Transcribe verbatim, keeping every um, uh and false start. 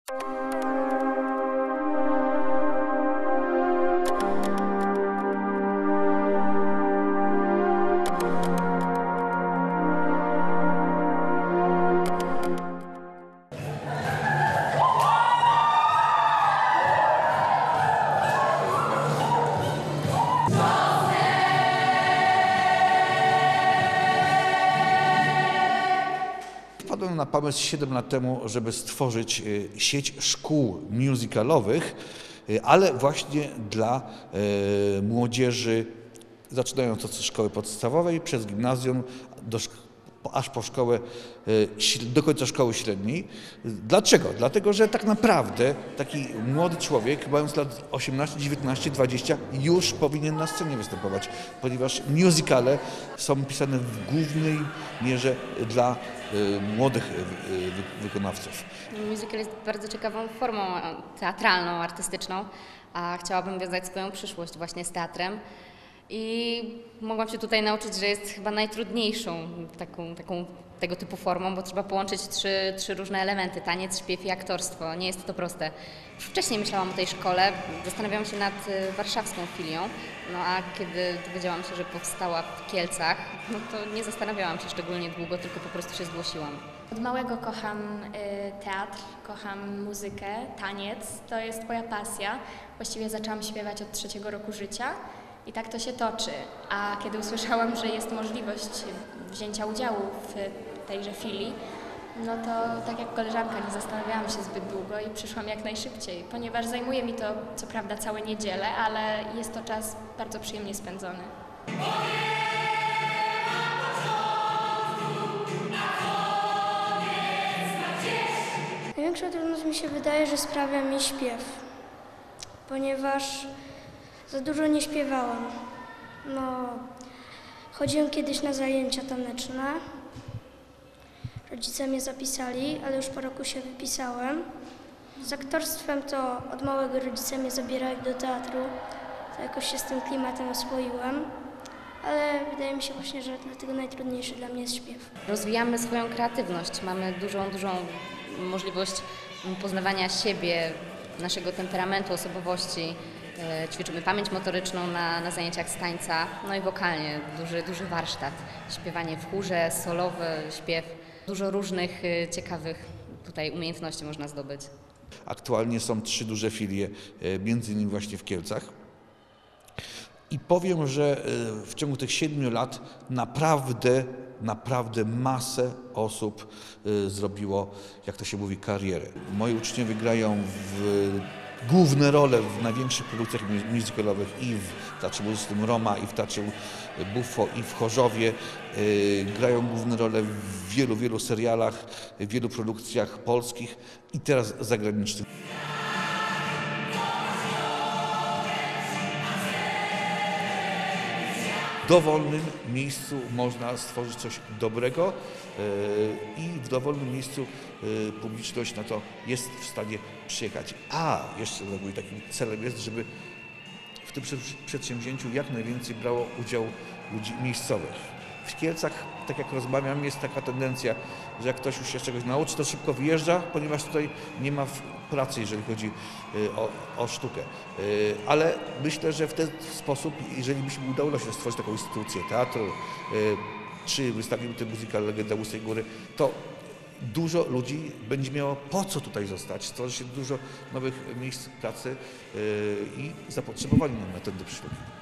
Wpadłem na pomysł siedem lat temu, żeby stworzyć sieć szkół musicalowych, ale właśnie dla młodzieży zaczynając od szkoły podstawowej, przez gimnazjum, do, aż po szkołę, do końca szkoły średniej. Dlaczego? Dlatego, że tak naprawdę taki młody człowiek, mając lat osiemnaście, dziewiętnaście, dwadzieścia, już powinien na scenie występować, ponieważ musicale są pisane w głównej mierze dla młodych wykonawców. Musical jest bardzo ciekawą formą teatralną, artystyczną, a chciałabym wiązać swoją przyszłość właśnie z teatrem. I mogłam się tutaj nauczyć, że jest chyba najtrudniejszą taką, taką tego typu formą, bo trzeba połączyć trzy, trzy różne elementy, taniec, śpiew i aktorstwo. Nie jest to proste. Już wcześniej myślałam o tej szkole, zastanawiałam się nad warszawską filią, no a kiedy dowiedziałam się, że powstała w Kielcach, no to nie zastanawiałam się szczególnie długo, tylko po prostu się zgłosiłam. Od małego kocham teatr, kocham muzykę, taniec, to jest moja pasja. Właściwie zaczęłam śpiewać od trzeciego roku życia. I tak to się toczy, a kiedy usłyszałam, że jest możliwość wzięcia udziału w tejże filii, no to tak jak koleżanka nie zastanawiałam się zbyt długo i przyszłam jak najszybciej, ponieważ zajmuje mi to co prawda całe niedzielę, ale jest to czas bardzo przyjemnie spędzony. Największa trudność mi się wydaje, że sprawia mi śpiew, ponieważ za dużo nie śpiewałam. No, chodziłem kiedyś na zajęcia taneczne. Rodzice mnie zapisali, ale już po roku się wypisałem. Z aktorstwem to od małego rodzice mnie zabierali do teatru. To jakoś się z tym klimatem oswoiłem. Ale wydaje mi się właśnie, że dlatego najtrudniejszy dla mnie jest śpiew. Rozwijamy swoją kreatywność. Mamy dużą, dużą możliwość poznawania siebie, naszego temperamentu, osobowości. Ćwiczymy pamięć motoryczną na, na zajęciach z tańca, no i wokalnie duży, duży warsztat. Śpiewanie w chórze, solowy śpiew. Dużo różnych ciekawych tutaj umiejętności można zdobyć. Aktualnie są trzy duże filie, między innymi właśnie w Kielcach. I powiem, że w ciągu tych siedmiu lat naprawdę, naprawdę masę osób zrobiło, jak to się mówi, karierę. Moi uczniowie grają w główne role w największych produkcjach musicalowych i w Teatrze Muzycznym Roma, i w Teatrze Buffo, i w Chorzowie. Grają główne role w wielu, wielu serialach, w wielu produkcjach polskich i teraz zagranicznych. W dowolnym miejscu można stworzyć coś dobrego i w dowolnym miejscu publiczność na to jest w stanie przyjechać. A jeszcze takim celem jest, żeby w tym przedsięwzięciu jak najwięcej brało udział ludzi miejscowych. W Kielcach, tak jak rozmawiam, jest taka tendencja, że jak ktoś już się czegoś nauczy, to szybko wyjeżdża, ponieważ tutaj nie ma pracy, jeżeli chodzi o, o sztukę. Ale myślę, że w ten sposób, jeżeli by się udało się stworzyć taką instytucję teatru, czy wystawimy ten musical Legenda Łysej Góry, to dużo ludzi będzie miało po co tutaj zostać, stworzy się dużo nowych miejsc pracy i zapotrzebowanie na ten do przyszłości.